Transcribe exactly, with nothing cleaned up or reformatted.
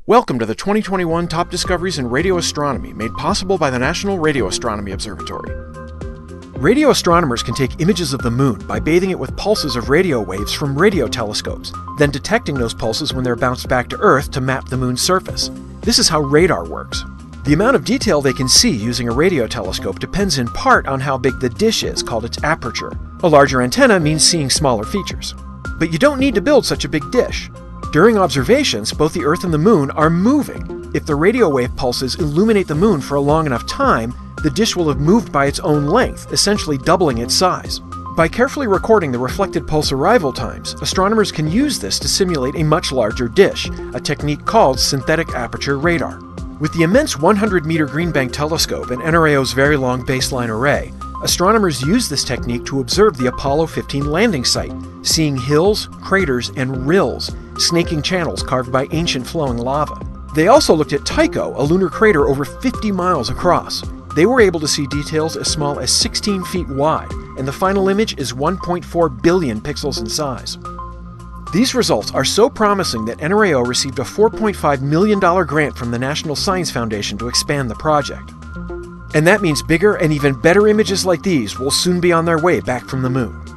Welcome to the twenty twenty-one Top Discoveries in Radio Astronomy, made possible by the National Radio Astronomy Observatory. Radio astronomers can take images of the moon by bathing it with pulses of radio waves from radio telescopes, then detecting those pulses when they're bounced back to Earth to map the moon's surface. This is how radar works. The amount of detail they can see using a radio telescope depends in part on how big the dish is, called its aperture. A larger antenna means seeing smaller features. But you don't need to build such a big dish. During observations, both the Earth and the Moon are moving. If the radio wave pulses illuminate the Moon for a long enough time, the dish will have moved by its own length, essentially doubling its size. By carefully recording the reflected pulse arrival times, astronomers can use this to simulate a much larger dish, a technique called synthetic aperture radar. With the immense one hundred meter Green Bank telescope and N R A O's Very Long Baseline Array, astronomers use this technique to observe the Apollo fifteen landing site, seeing hills, craters, and rills, snaking channels carved by ancient flowing lava. They also looked at Tycho, a lunar crater over fifty miles across. They were able to see details as small as sixteen feet wide, and the final image is one point four billion pixels in size. These results are so promising that N R A O received a four point five million dollars grant from the National Science Foundation to expand the project. And that means bigger and even better images like these will soon be on their way back from the Moon.